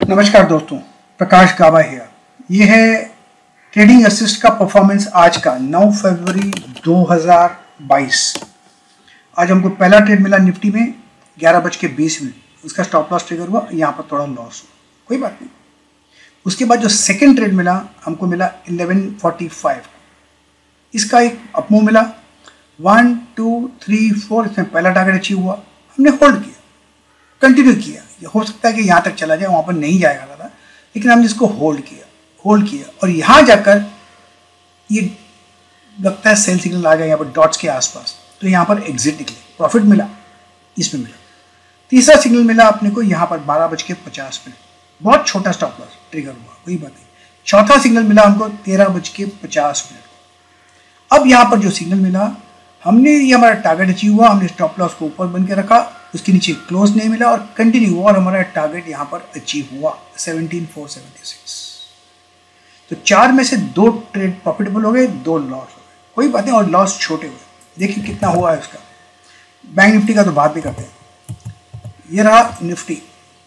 नमस्कार दोस्तों, प्रकाश गावा हियर। ये है ट्रेडिंग असिस्ट का परफॉर्मेंस आज का 9 फरवरी 2022। आज हमको पहला ट्रेड मिला निफ्टी में 11:20। उसका स्टॉप लॉस ट्रिगर हुआ, यहाँ पर थोड़ा लॉस हुआ, कोई बात नहीं। उसके बाद जो सेकंड ट्रेड मिला हमको मिला 11:45। इसका एक अपमूव मिला 1 2 3 4। इसमें पहला टारगेट अचीव हुआ, हमने होल्ड किया, कंटिन्यू किया। ये हो सकता है कि यहाँ तक चला जाए, वहाँ पर नहीं जाएगा दादा, लेकिन हमने इसको होल्ड किया और यहाँ जाकर ये लगता है सेल सिग्नल आ गया यहाँ पर डॉट्स के आसपास, तो यहाँ पर एग्जिट निकले, प्रॉफिट मिला, इसमें मिला। तीसरा सिग्नल मिला अपने को यहाँ पर 12:50, बहुत छोटा स्टॉप लॉस ट्रिगर हुआ, कोई बात नहीं। चौथा सिग्नल मिला हमको 13:50। अब यहाँ पर जो सिग्नल मिला, हमने ये हमारा टारगेट अचीव हुआ, हमने स्टॉप लॉस को ऊपर बन के रखा, उसके नीचे क्लोज नहीं मिला और कंटिन्यू हुआ और हमारा टारगेट यहाँ पर अचीव हुआ 17,476। तो 4 में से 2 ट्रेड प्रॉफिटेबल हो गए, 2 लॉस हो गए, कोई बात नहीं, और लॉस छोटे हुए। देखिए कितना हुआ है उसका। बैंक निफ्टी का तो बात भी करते हैं। ये रहा निफ्टी,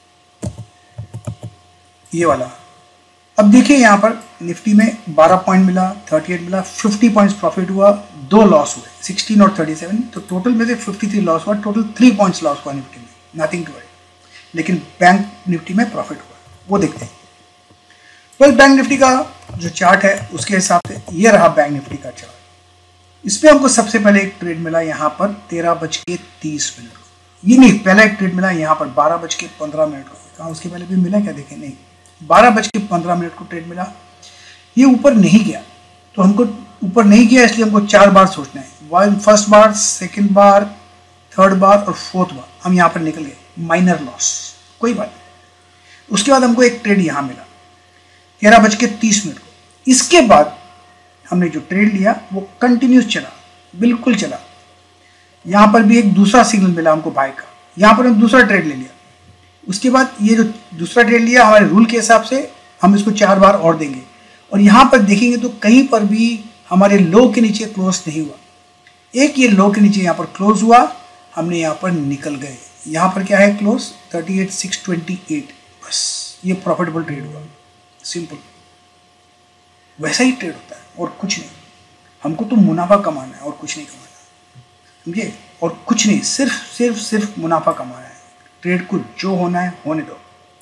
ये वाला। अब देखिए यहाँ पर निफ्टी में 12 पॉइंट मिला, 38 मिला, 50 पॉइंट्स प्रॉफिट हुआ, 2 लॉस हुए 16 और 37। तो टोटल में से 53 लॉस हुआ, टोटल 3 पॉइंट्स लॉस हुआ निफ्टी में, नथिंग टू वरी। लेकिन बैंक निफ्टी में प्रॉफिट हुआ, वो देखते हैं। वेल, बैंक निफ्टी का जो चार्ट है उसके हिसाब से ये रहा बैंक निफ्टी का चार्ट। इसमें हमको सबसे पहले एक ट्रेड मिला यहाँ पर 13:30 को। ये नहीं, पहला एक ट्रेड मिला यहाँ पर 12:15 को। कहाँ उसके पहले भी मिला क्या, देखें, नहीं, 12:15 को ट्रेड मिला। ये ऊपर नहीं गया, तो हमको ऊपर नहीं गया इसलिए हमको 4 बार सोचना है। फर्स्ट बार, सेकंड बार, थर्ड बार और फोर्थ बार हम यहाँ पर निकल गए, माइनर लॉस, कोई बात नहीं। उसके बाद हमको एक ट्रेड यहाँ मिला 13:30 को। इसके बाद हमने जो ट्रेड लिया वो कंटिन्यूस चला, बिल्कुल चला। यहाँ पर भी एक दूसरा सिग्नल मिला हमको बाय का, यहाँ पर हम दूसरा ट्रेड ले लिया। उसके बाद ये जो दूसरा ट्रेड लिया, हमारे रूल के हिसाब से हम इसको 4 बार और देंगे। और यहाँ पर देखेंगे तो कहीं पर भी हमारे लो के नीचे क्लोज नहीं हुआ। एक ये लो के नीचे यहाँ पर क्लोज हुआ, हमने यहाँ पर निकल गए। यहाँ पर क्या है क्लोज 38,628, बस ये प्रॉफिटेबल ट्रेड हुआ, सिंपल। वैसा ही ट्रेड होता है और कुछ नहीं। हमको तो मुनाफा कमाना है और कुछ नहीं कमाना, समझे, और कुछ नहीं, सिर्फ मुनाफा कमाना है। ट्रेड को जो होना है होने दो।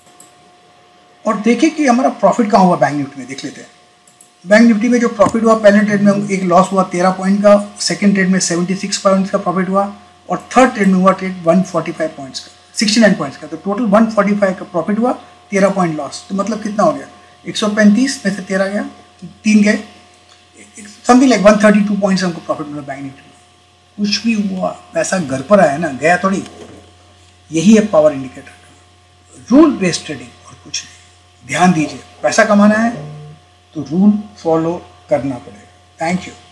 और देखिए कि हमारा प्रॉफिट कहाँ हुआ बैंक निफ्टी में, देख लेते हैं। बैंक निफ्टी में जो प्रॉफिट हुआ, पहले ट्रेड में एक लॉस हुआ 13 पॉइंट का, सेकंड ट्रेड में 76 पॉइंट्स का प्रॉफिट हुआ और थर्ड ट्रेड में हुआ ट्रेड 145 पॉइंट्स का, 69 पॉइंट्स का। तो टोटल 145 का प्रॉफिट हुआ, 13 पॉइंट लॉस। तो मतलब कितना हो गया, 135 में से 13 गया, 3 गए, समथिंग लाइक 132 पॉइंट्स हमको प्रॉफिट मिला बैंक निफ्टी में। कुछ भी हुआ, पैसा घर पर आया ना, गया थोड़ी। यही है पावर इंडिकेटर का, रूल बेस्ड ट्रेडिंग और कुछ नहीं। ध्यान दीजिए, पैसा कमाना है तो रूल फॉलो करना पड़ेगा। Thank you.